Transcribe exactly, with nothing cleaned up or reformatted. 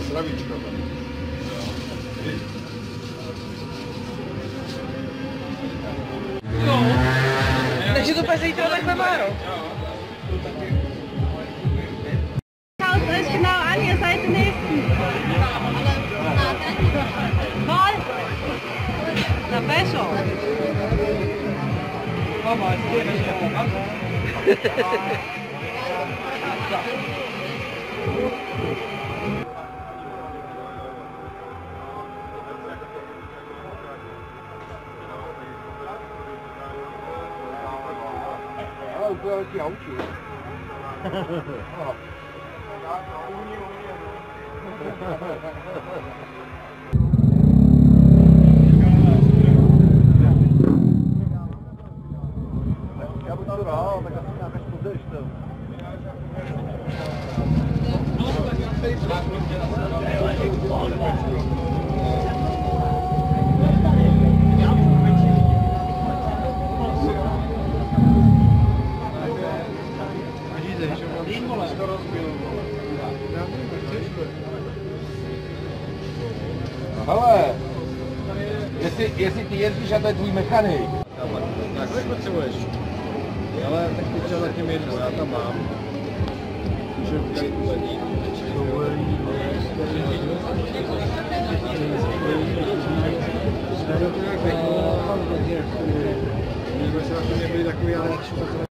Zdravíčko tam. No. Takže to pak zítra takhle má, no? Schaut euch genau an, ihr seid die Nächsten. Voll! Na besser. Mama, es geht nicht mehr. To je ti auči. Já bych to dál, tak asi nějak až později to. Hele, jestli, jestli ty jezdíš a to je tvůj mechanik. Takhle potřebuješ. Ale tak ty třeba zatím jedno, já tam mám. Můžu tady tu zadní. Jsme to nějak pěkný. Jsme se na to nebyli takový, ale